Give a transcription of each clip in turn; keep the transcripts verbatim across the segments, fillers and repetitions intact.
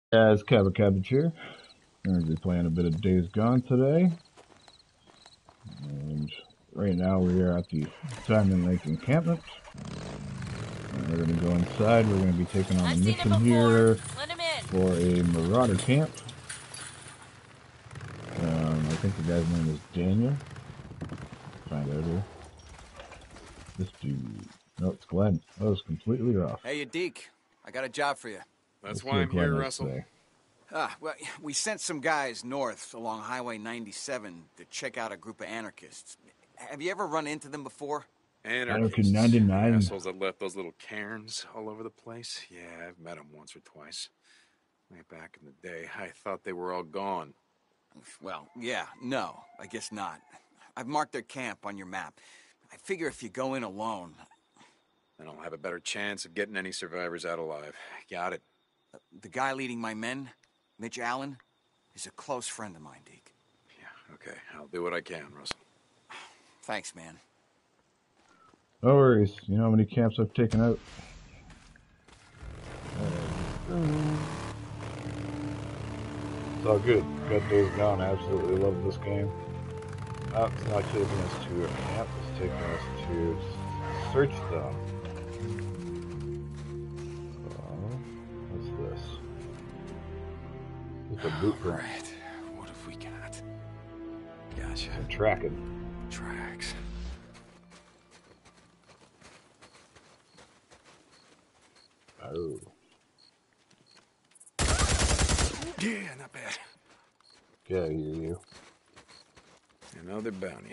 As Cabba Cabbage here, we're going to be playing a bit of Days Gone today. And right now we are at the Diamond Lake encampment. And we're going to go inside. We're going to be taking on a I've seen him mission before. here Let him in. for a marauder camp. Um, I think the guy's name is Daniel. Find out here. This dude. No, it's Glenn. That was completely off. Hey, you Deke. I got a job for you. That's Let's see why what I'm Glenn here, has Russell. to say. Ah, well, we sent some guys north along Highway ninety-seven to check out a group of anarchists. Have you ever run into them before? Anarchy Anarchists. ninety-nine. The assholes that left those little cairns all over the place. Yeah, I've met them once or twice. Way back in the day, I thought they were all gone. Well, yeah, no, I guess not. I've marked their camp on your map. I figure if you go in alone... Then I'll have a better chance of getting any survivors out alive. Got it. Uh, the guy leading my men, Mitch Allen, is a close friend of mine, Deke. Yeah, okay. I'll do what I can, Russell. Thanks, man. No worries. You know how many camps I've taken out? It's all good. Got Days Gone. I absolutely love this game. Oh, it's not taking us to a camp. It's taking us to search them. Uh, what's this? It's a blueprint. Right. What have we got? Gotcha. I'm tracking. Tracks. Oh. Yeah, not bad. Yeah, you, you. Another bounty.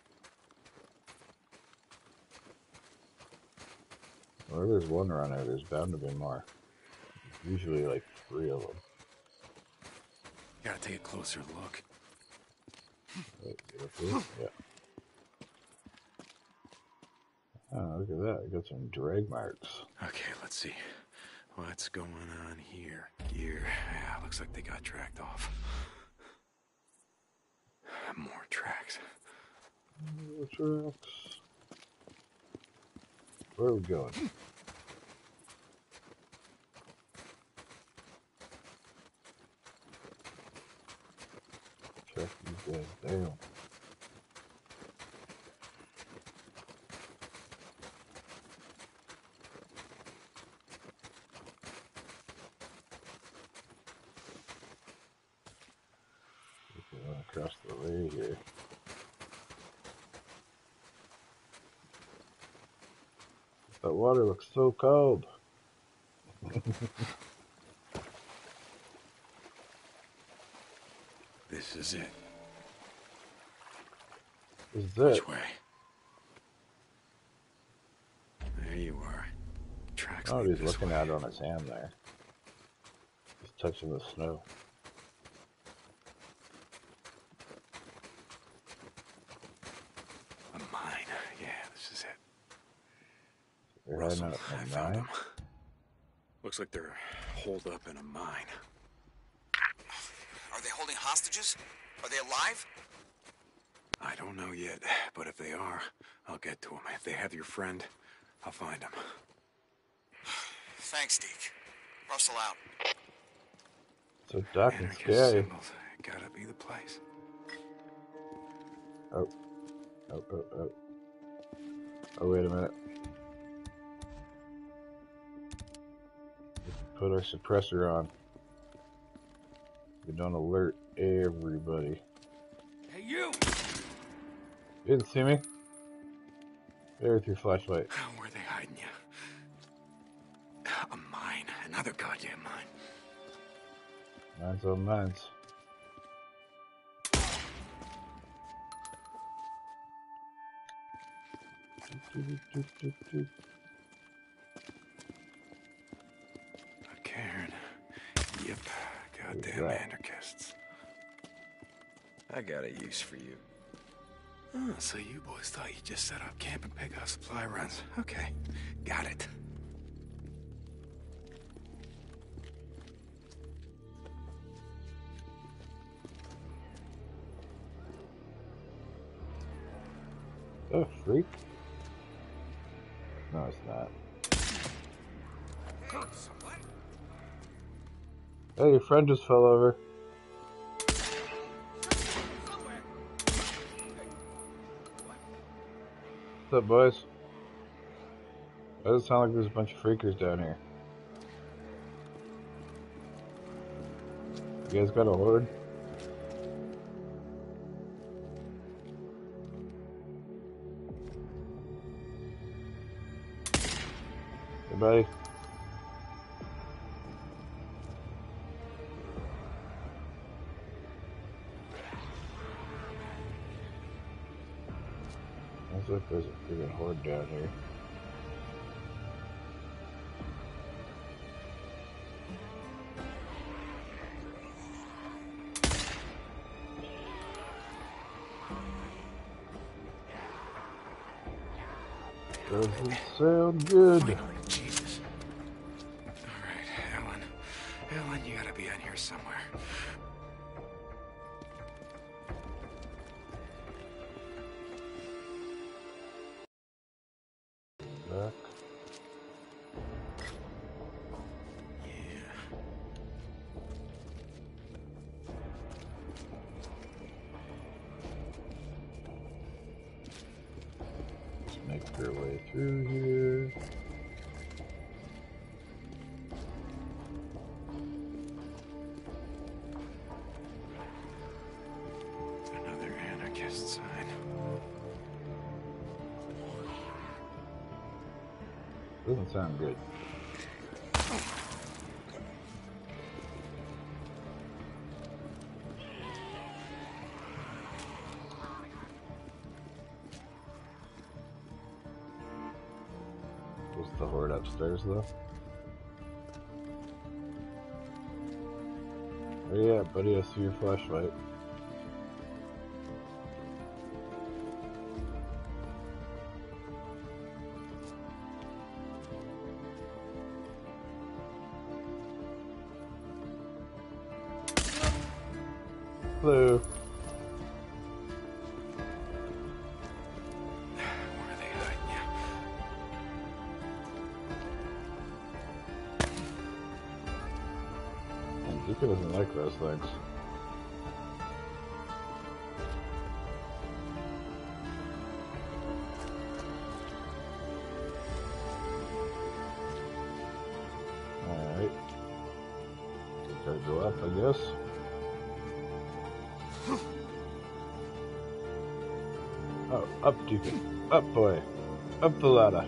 Well, there's one runner. There's bound to be more. Usually like three of them. Gotta take a closer look. Wait, yeah. Oh, look at that. I got some drag marks. Okay, let's see. What's going on here? Gear. Yeah, looks like they got tracked off. More tracks. More tracks. Where are we going? Check these guys down. Going across the way here. That water looks so cold. This is it. This is it. Which way? There you are. Tracks. Oh, lead he's this looking way. at it on his hand there. He's touching the snow. A mine. Yeah, this is it. They're Russell, heading out I from found nine. them. Looks like they're holed up in a mine. Are they holding hostages? Are they alive? I don't know yet, but if they are, I'll get to them. If they have your friend, I'll find him. Thanks, Deke. Russell out. So dark and Anarchist scary. symbols. Gotta be the place. Oh. Oh, oh, oh. Oh, wait a minute. Put our suppressor on. We don't alert everybody. Hey, you! You didn't see me? There with your flashlight. Where are they hiding you? A mine. Another goddamn mine. Mine's on mines. A cairn. Yep. Goddamn that? anarchists. I got a use for you. Oh, so you boys thought you'd just set up camp and pick up supply runs. Okay. Got it. Oh, freak. No, it's not. Hey, your friend just fell over. What's up, boys? Why does it sound like there's a bunch of freakers down here? You guys got a horde? Hey, buddy. Looks like there's a freaking horde down here. Doesn't sound good. Finally, Jesus. All right, Ellen. Ellen, you gotta be in here somewhere. Back. Yeah. Let's make our way through here. Another anarchist sign. Doesn't sound good. Was the horde upstairs though? Oh yeah, buddy, I see your flashlight. Hello. Where are they hiding you? And Zika doesn't like those things. Alright. Gotta go up, I guess. Oh, up, Deacon. Up, boy. Up the ladder.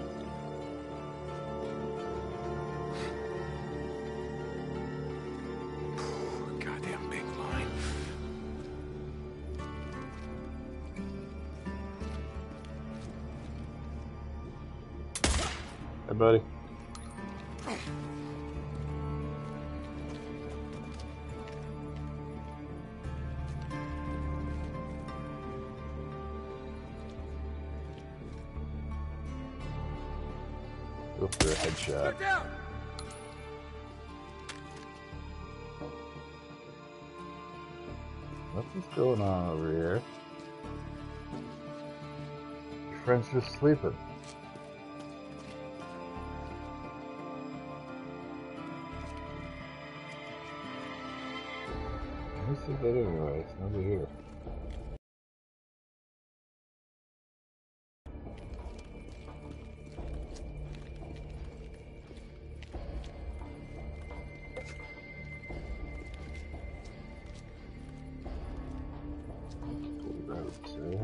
Goddamn big line. Hey, buddy. Go for a headshot. Nothing's going on over here. Your friend's just sleeping. Who said that anyway? It's nobody here. Pull route, so.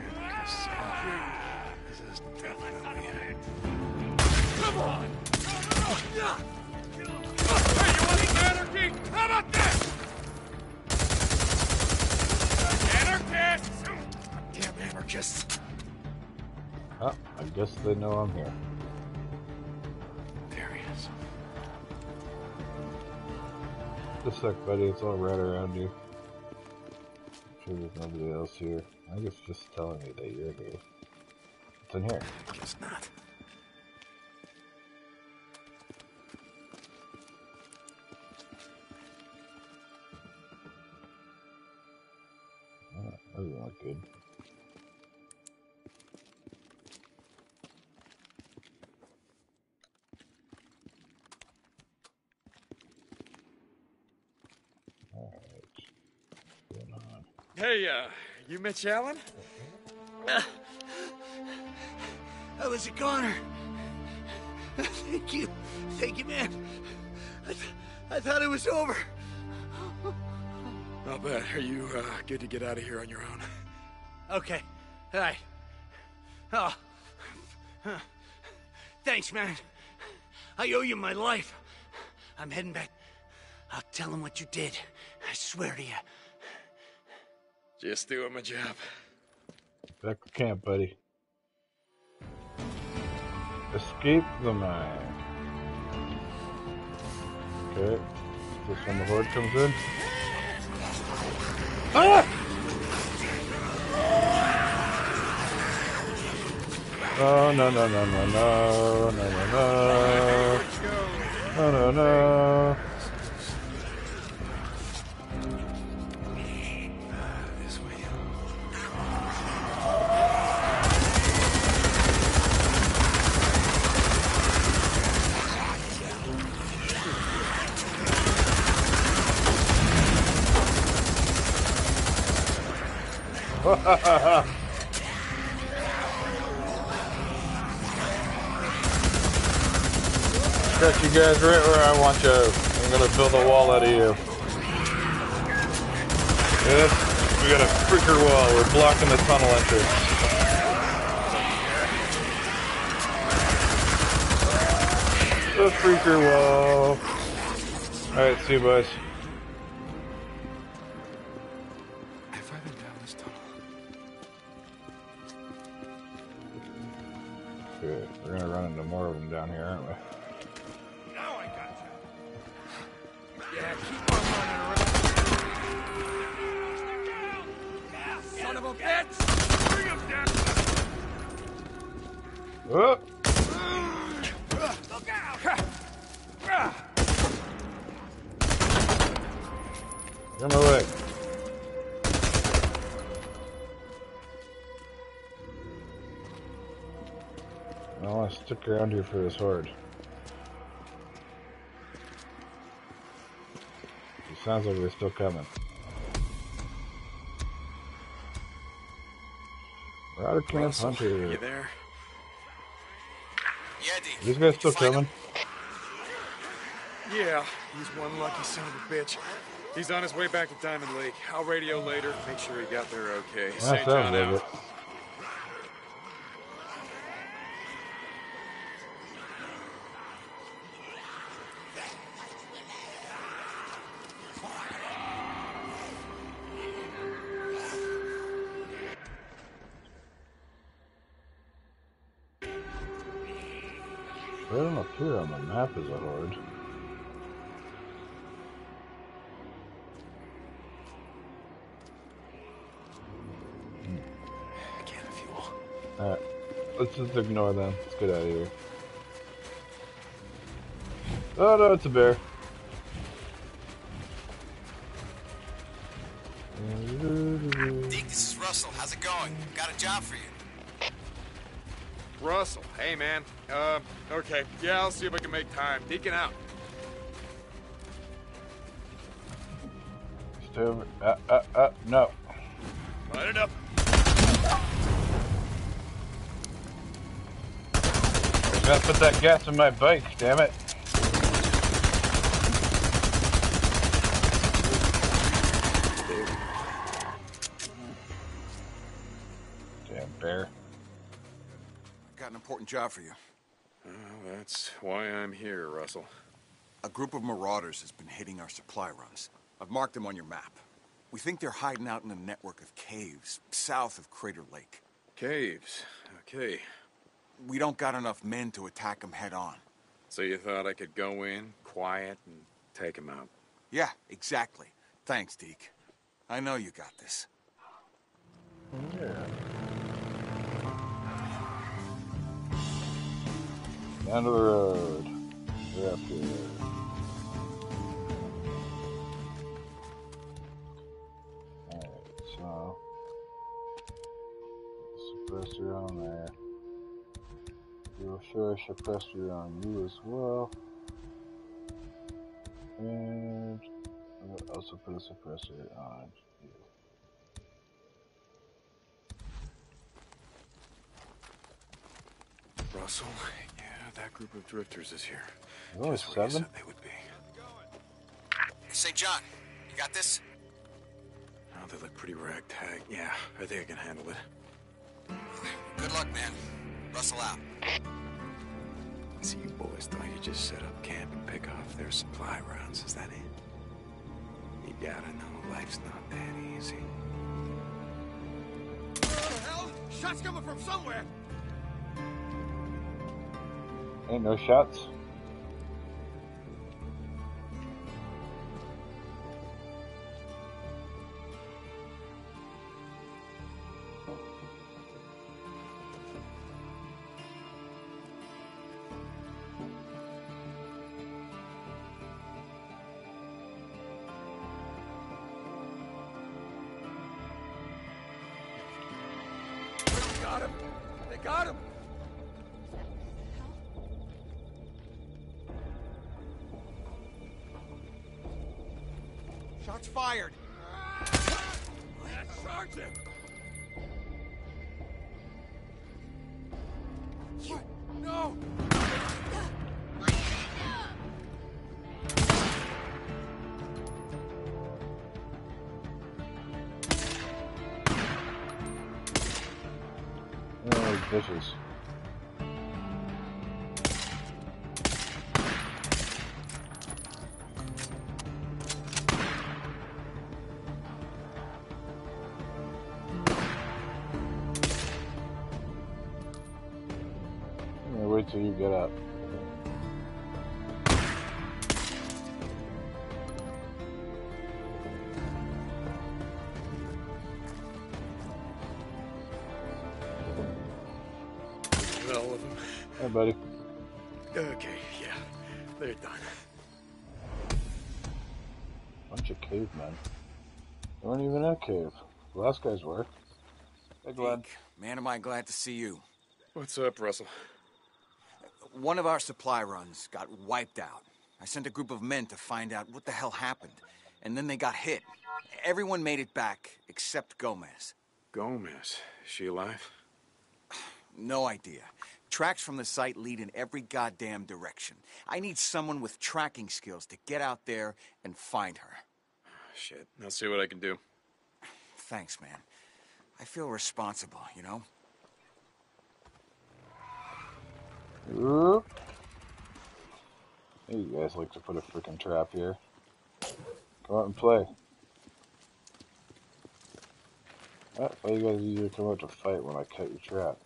This is definitely it. Come on! Hey, you want anarchy? How about this? Anarchists! Damn anarchists. Oh, I guess they know I'm here. There he is. Just a sec, buddy. It's all right around you. I'm sure there's nobody else here. I think it's just telling me that you're here. What's in here? I guess not. Oh, that doesn't look good. Hey, uh, you Mitch Allen? Uh, how was it, Connor? Thank you. Thank you, man. I, th I thought it was over. Not bad. Are you, uh, good to get out of here on your own? Okay. All right. Oh. Huh. Thanks, man. I owe you my life. I'm heading back. I'll tell him what you did. I swear to you. Just doing my job. Back to camp, buddy. Escape the mine. Okay. This when the horde comes in. Ah! Oh, no, no, no, no, no, no, no, no. No, no, no. This way. Ha ha ha ha. Got you guys right where I want you. I'm gonna build a wall out of you. Yes, we got a freaker wall. We're blocking the tunnel entrance. The freaker wall. Alright, see you boys. Have I been down this tunnel? Good. We're gonna run into more of them down here, aren't we? Yeah, keep on running around. Son of a bitch! Bring him down! Oh! Look out! Get my way. I want to stick around here for this horde. Sounds like they're still coming. We're out of camp, Russell, Hunter. you there? Yeah, D. These guys still coming? Yeah, he's one lucky son of a bitch. He's on his way back to Diamond Lake. I'll radio later, make sure he got there okay. That Saint sounds John like out. it. They don't appear on the map as a horde. I can't fuel. Alright, let's just ignore them. Let's get out of here. Oh no, it's a bear. Deke, this is Russell. How's it going? Got a job for you. Russell, hey man. Uh, okay. Yeah, I'll see if I can make time. Deacon out. Stay over. Uh, uh, uh, no. Light it up. I gotta put that gas in my bike, damn it. Damn bear. Got an important job for you. Well, that's why I'm here, Russell. A group of marauders has been hitting our supply runs. I've marked them on your map. We think they're hiding out in a network of caves south of Crater Lake. Caves. Okay. We don't got enough men to attack them head on. So you thought I could go in, quiet, and take them out? Yeah, exactly. Thanks, Deke. I know you got this. Yeah. Down to the road. We're up here. Alright, so suppressor on there. We'll show a suppressor on you as well. And we'll also put a suppressor on you. Russell. Yeah, that group of drifters is here. There's only Just where you seven? said they would be. Saint John, you got this? Oh, they look pretty ragtag. Yeah, I think I can handle it. Good luck, man. Russell out. So you boys thought you just set up camp and pick off their supply rounds, is that it? You gotta know life's not that easy. What the hell? Shots coming from somewhere. Ain't no shots. Got him. They got him. Shots fired. That's Sergeant. You. No. Oh, bitches. I'm gonna wait till you get up. All of them. Hey, buddy. Okay, yeah, they're done. Bunch of cavemen. They weren't even in a cave. The last guys were. Hey, Glenn. Deke, man, am I glad to see you. What's up, Russell? One of our supply runs got wiped out. I sent a group of men to find out what the hell happened. And then they got hit. Everyone made it back, except Gomez. Gomez. Is she alive? No idea. Tracks from the site lead in every goddamn direction. I need someone with tracking skills to get out there and find her. Shit, I'll see what I can do. Thanks, man. I feel responsible, you know? Oop. Hey, you guys like to put a freaking trap here. Come out and play. I thought you guys usually come out to fight when I cut your trap.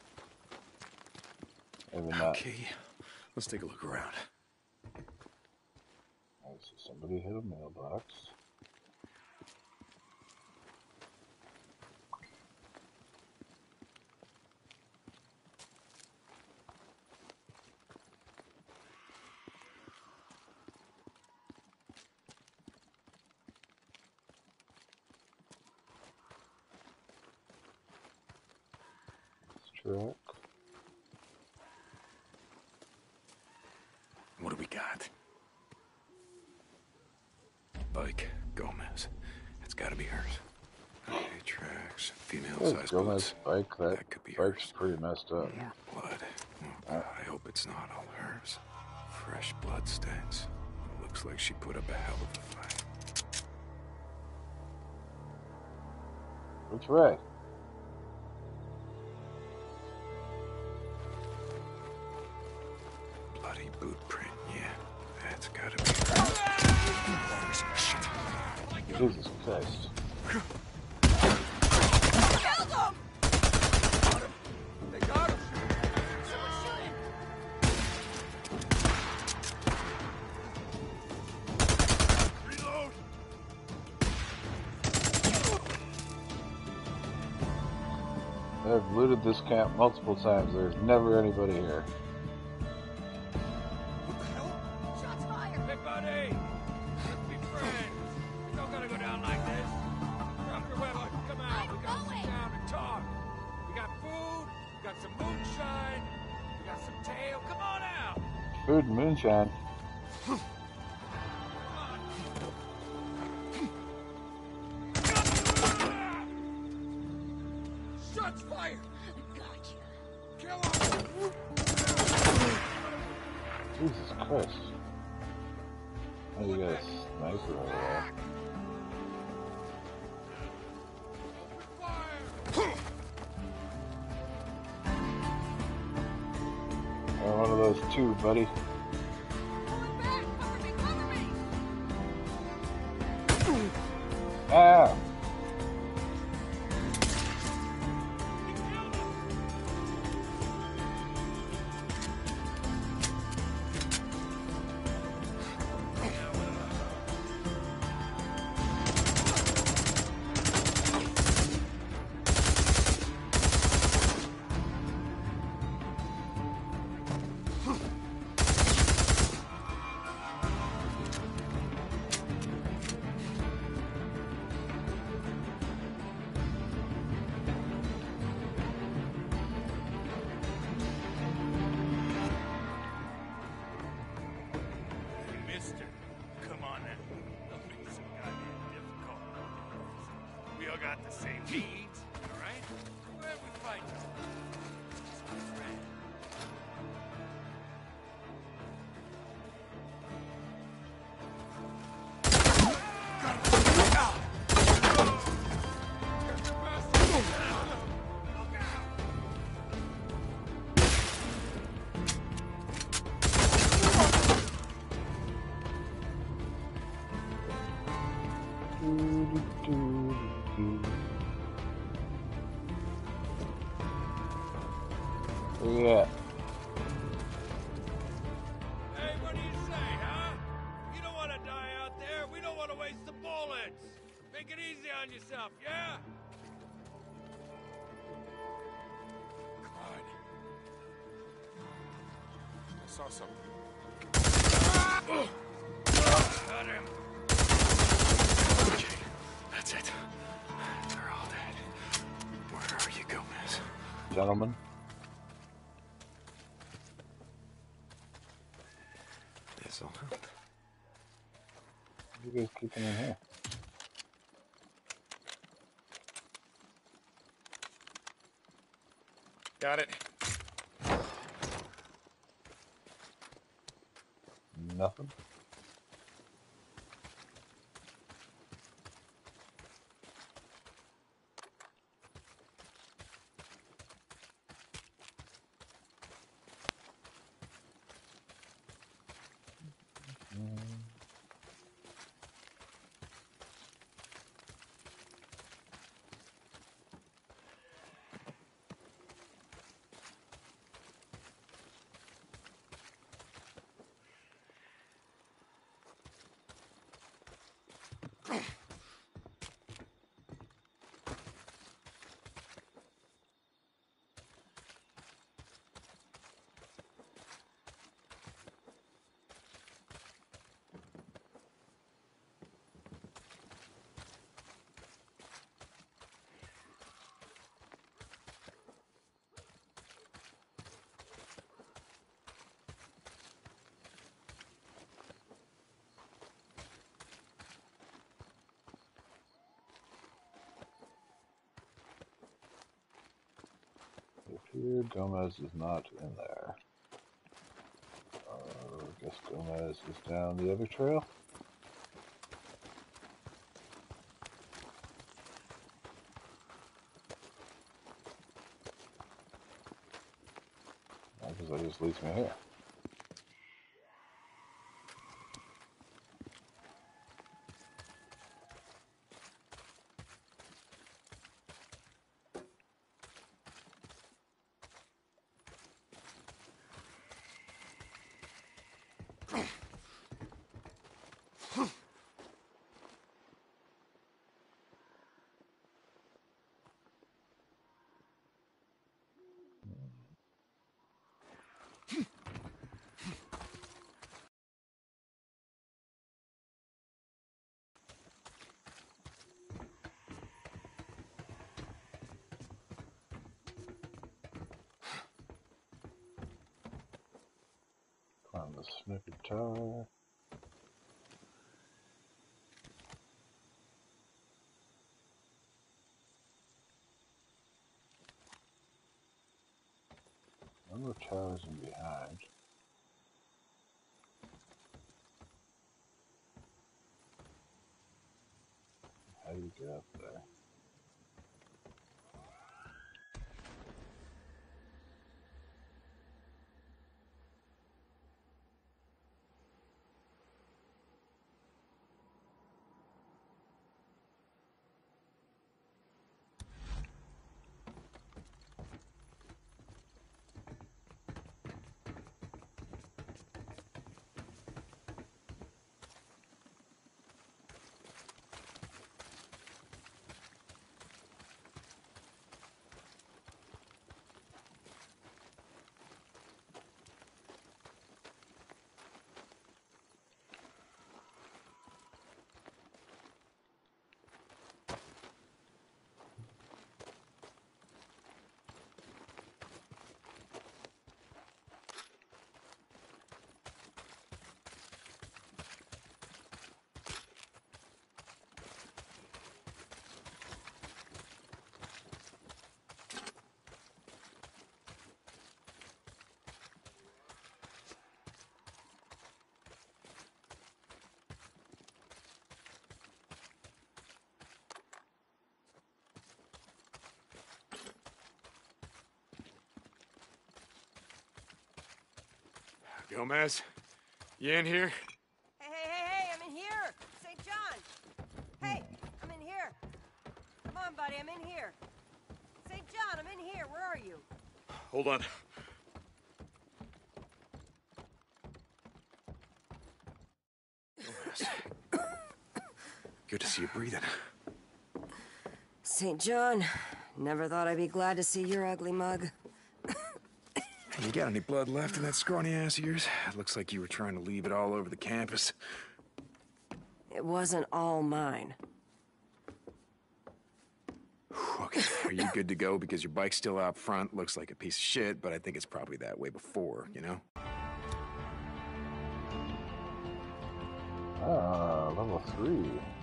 Maybe not. Okay, let's take a look around. I see somebody hit a mailbox. Truck. What do we got? Bike, Gomez. It's gotta be hers. Okay, tracks, female-sized Gomez boots. bike. That, That could be bike's hers. pretty messed up. More blood. Oh, God, I hope it's not all hers. Fresh blood stains. Looks like she put up a hell of a fight. Which way? Bloody boot print, yeah. That's gotta be hers. Shit. Jesus Christ. Killed him! Got him. They got him. Someone shoot him. Reload. I've looted this camp multiple times. There's never anybody here. What the hell? Shots fired! Hey, buddy. Let's be friends. You don't gotta go down like this. Drop your weapon. Come out. I'm We gotta going. sit down and talk. We got food. We got some moonshine. We got some tail. Come on out. Food and moonshine. Shots fired. Gotcha. Kill him. Jesus Christ. Oh, you got a sniper over there. Oh, one of those two, buddy. Pulling back! Cover me! Cover me! Ah! Mister, come on now. Don't be so goddamn difficult. We all got the same needs, all right? Wherever we fight, just my friend. Yeah. Hey, what do you say, huh? You don't want to die out there. We don't want to waste the bullets. Make it easy on yourself, yeah? Clyde. I saw something. Got him. Okay, that's it. They're all dead. Where are you, Gomez? Gentlemen. This'll help. What are you guys keeping in here? Got it. Nothing? Here, Gomez is not in there. Uh, I guess Gomez is down the other trail. I guess that just leads me here. Climb the sniper tower. Number of towers in behind. you get up there. Gomez, you in here? Hey, hey, hey, hey, I'm in here! Saint John! Hey, I'm in here! Come on, buddy, I'm in here! Saint John, I'm in here, where are you? Hold on. Gomez. Good to see you breathing. Saint John, never thought I'd be glad to see your ugly mug. You got any blood left in that scrawny ass of yours? It looks like you were trying to leave it all over the campus. It wasn't all mine. Okay, are you good to go? Because your bike's still out front, looks like a piece of shit, but I think it's probably that way before, you know? Ah, level three.